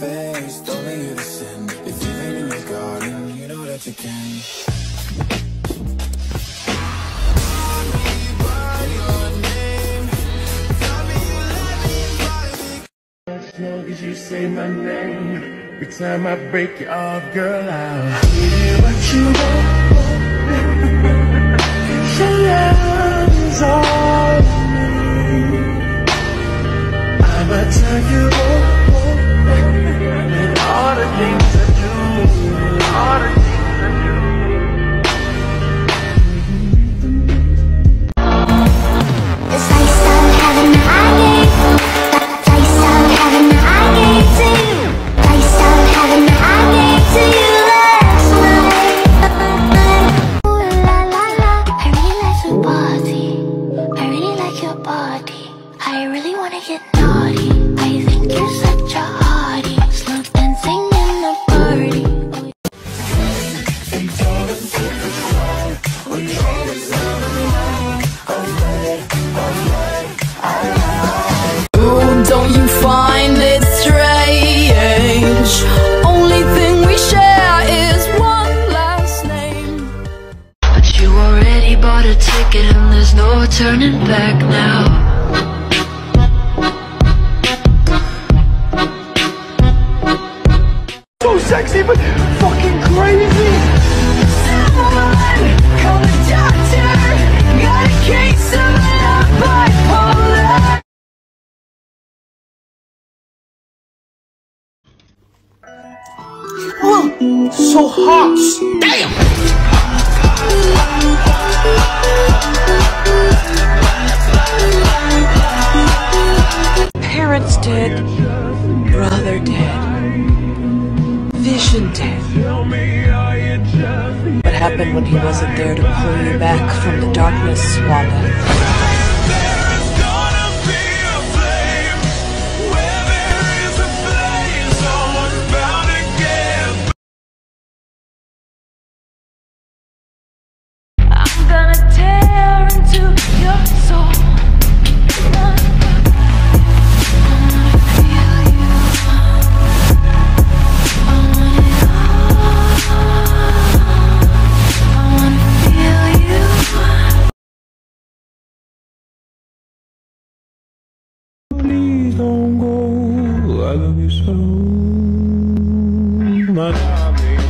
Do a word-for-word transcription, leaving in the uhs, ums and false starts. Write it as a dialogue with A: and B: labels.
A: faced, only you to sin. If you've been in your garden, you know that you can.
B: As long as you say my name, every time I break you off, girl, I'll give you what you want. Your love is all I need. I'ma tell you and all the things I do, all the things I do.
C: It's like some heaven I gave. Like some heaven I gave to you. Like some heaven I gave to you last night. Ooh la la la, I really like your body. I really like your body. I really wanna get naughty. I think you're such a hottie. Slow dancing in the party.
D: Oh, don't you find it strange? Only thing we share is one last name.
E: But you already bought a ticket and there's no turning back now.
B: So sexy, but fucking crazy.
D: Someone call a doctor. Got a case of love bipolar.
B: Whoa, so hot. Damn.
F: Parents dead, brother dead, vision dead. What happened when he wasn't there to pull you back from the darkness, Wanda?
D: I'm gonna tear into your soul.
B: Please don't go, I love you so much.